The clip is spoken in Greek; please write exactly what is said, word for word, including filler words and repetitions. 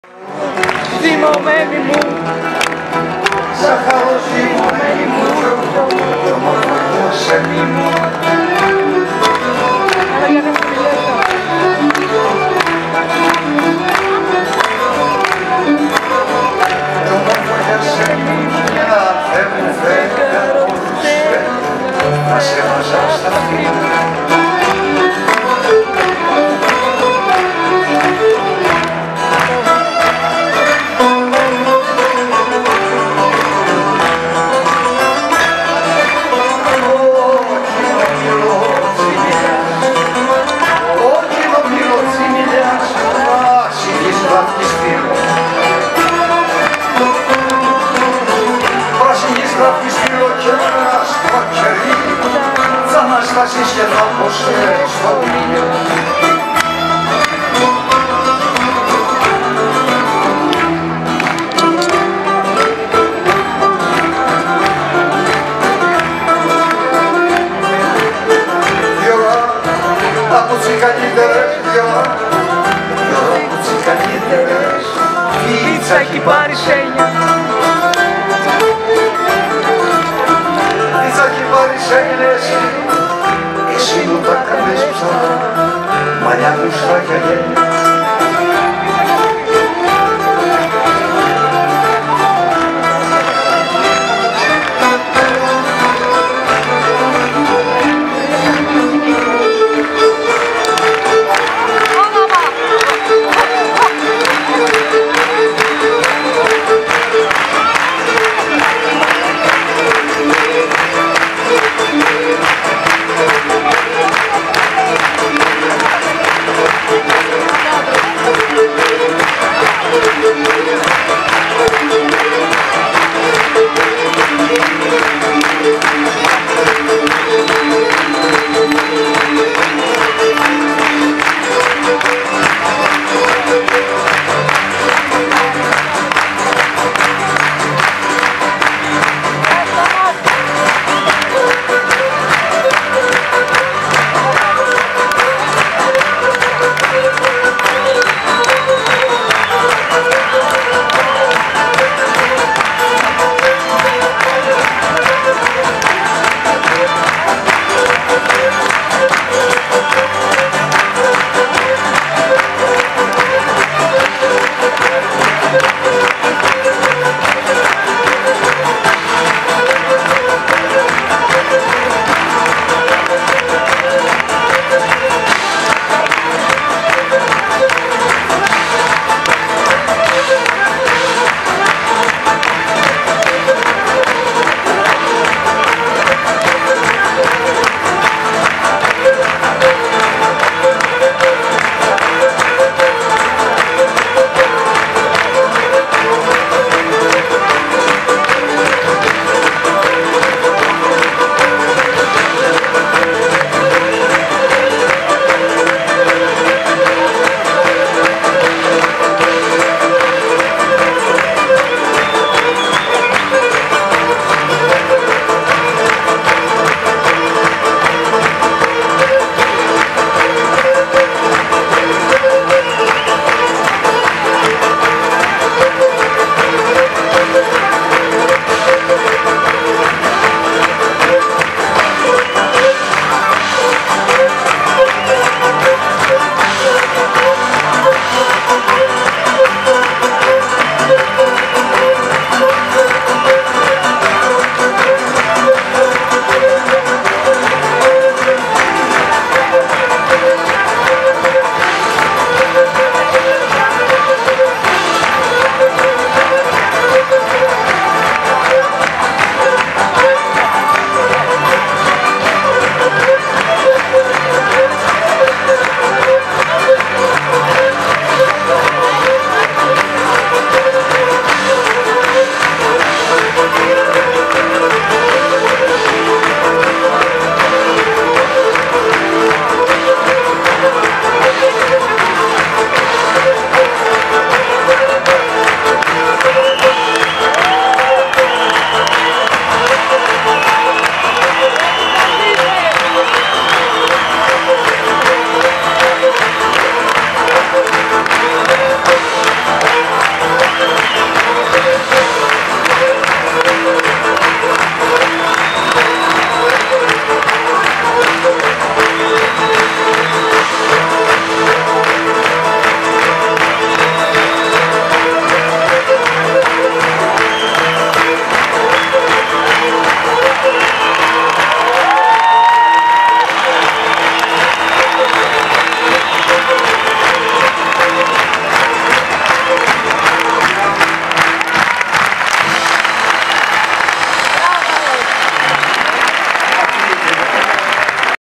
Θυμωμένη μου, Ζαχαρό θυμωμένη μου, το μόνο το σεμί μου. αλλά για να μην μιλήσω. Το μόνο για σεμί μου, μια δεν μου φεύγα θα σε βάζα στα φύλλα. Αναστάσεις και θα αποσφέρεις στον ήλιο. Δυο από τις καλύτερες, δυο από τις καλύτερες. Πίτσα έχει πάρει σένια. Πίτσα έχει πάρει σένιες. Εσύ μου τα κάνεις ψαρά, μαλλιά μου στα γυαλιά.